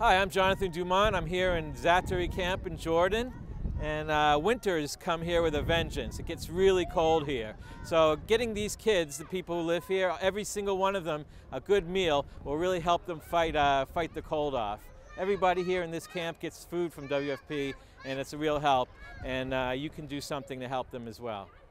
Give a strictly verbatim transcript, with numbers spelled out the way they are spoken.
Hi, I'm Jonathan Dumont. I'm here in Zaatari camp in Jordan. And uh, winters come here with a vengeance. It gets really cold here. So getting these kids, the people who live here, every single one of them, a good meal will really help them fight, uh, fight the cold off. Everybody here in this camp gets food from W F P, and it's a real help. And uh, you can do something to help them as well.